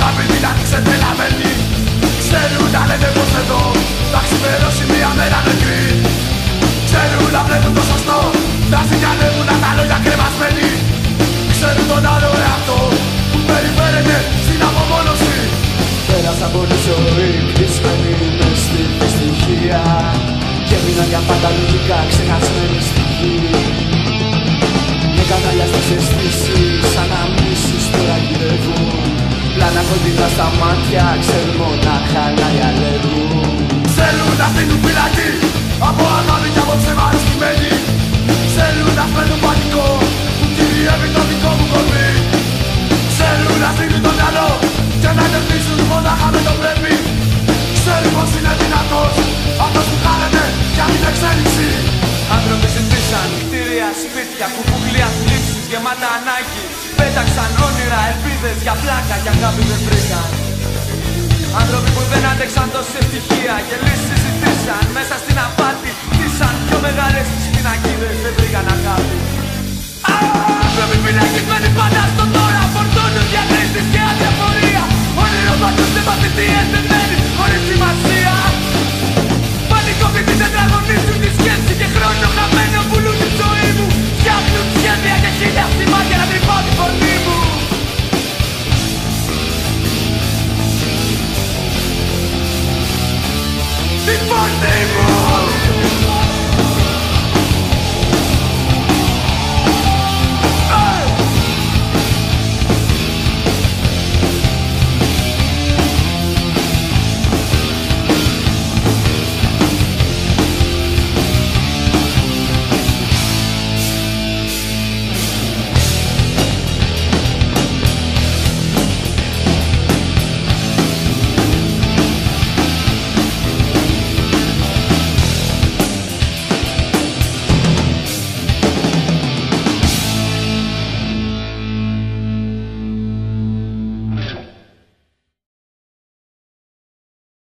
αγάπη την άνοιξε τρελαμένη. Ξέρουν να λένε πως εδώ θα ξημερώσει μια μέρα νεκρή. Ξέρουν να βλέπουν το σωστό, να συγκαλεύουν τα λόγια κρεμασμένοι. Ξέρουν τον άλλο εαυτό που περιφέρεται στην απομόνωση. Πέρασα πολύ ζωή κλεισμένη μες στη δυστυχία και μείνα για πάντα λογικά ξεχασμένη στη γη. Με κανάλια στις αισθήσεις σαν να μίσεις τώρα γυρεύουν. Πλάνα κοντινά στα μάτια ξέρουν μονάχα να διαλέγουν. Θέλουν να στείλουν φυλακή από αγάπη και από ψέμα ρισκημένοι. Θέλουν να φέρνουν πανικό που κυριεύει το δικό μου κορμί. Θέλουν να στείλουν το μυαλό και να κερδίσουν μονάχα με το πρέπει. Ξέρουν πως είναι δυνατός αυτός που χάνεται για την εξέλιξη. Άνθρωποι ζητήσαν κτίρια, σπίτια, κουκούκλια, θλίψεις γεμάτα ανάγκη. Πέταξαν όνειρα, ελπίδες για πλάκα και αγάπη δεν βρήκαν. Άνθρωποι που δεν άντεξαν τόση ευτυχία και λύσεις ζητήσαν μέσα στην απάτη της